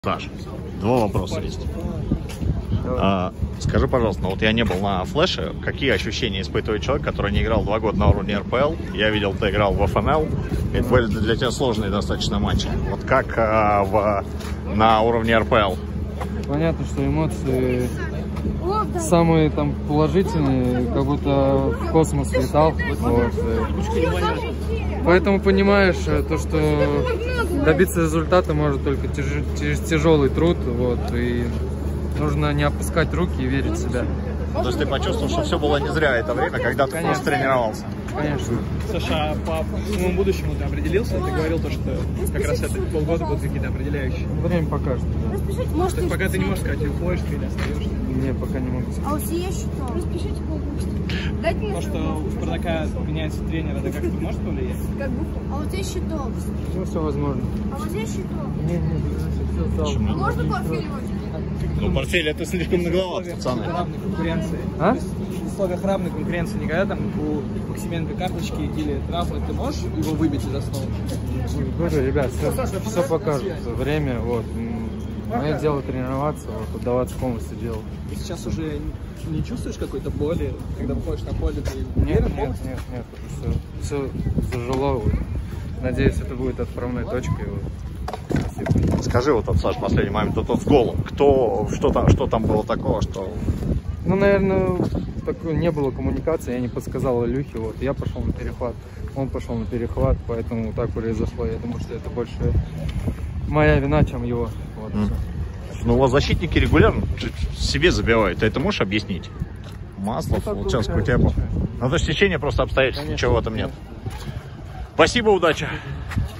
Саш, два вопроса есть. Скажи, пожалуйста, вот я не был на флеше, какие ощущения испытывает человек, который не играл 2 года на уровне РПЛ? Я видел, ты играл в ФНЛ, это были для тебя сложные достаточно матчи. Вот как на уровне РПЛ? Понятно, что эмоции самые там положительные, как будто в космос летал. Вот. Поэтому понимаешь, то, что добиться результата может только через тяжелый труд, вот, и нужно не опускать руки и верить в себя. То есть ты почувствовал, что все было не зря это время, когда ты просто тренировался? Конечно. Саша, по своему будущему ты определился? Ты говорил то, что как раз это полгода будут какие-то определяющие. Время покажет. Да. Что пока ты не можешь сказать, уходишь ты или остаешься? Не, пока не могу сказать. А вот есть что? Распишите полгода. То, что у Спартака меняется тренер, это как-то может повлиять? А вот есть щиток. Все возможно. А вот есть щиток. Не, все А можно портфель? Ну, портфель это слишком нагловато, пацаны. Равной конкуренции. А? В условиях равной конкуренции никогда там у Максименко карточки или травмы ты можешь его выбить из основы? Говорю, ребят, все покажет. Время, вот. Мое дело тренироваться, вот, отдаваться полностью делу. Ты сейчас уже не чувствуешь какой-то боли, когда выходишь на поле? Ты Нет, все зажило. Вот. Надеюсь, это будет отправной точкой. Вот. Спасибо. Скажи вот, Саш, в последний момент, вот с голом, что там было такого, что... Ну, наверное, такой не было коммуникации, я не подсказал Илюхе, вот, я пошел на перехват, он пошел на перехват, поэтому так произошло. Я думаю, что это больше моя вина, чем его. Вот, Ну, у вас защитники регулярно себе забивают, ты это можешь объяснить? Маслов, Ну, вот сейчас у тебя... Ну, то есть течение просто обстоятельств, ничего в этом нет. Спасибо, удачи!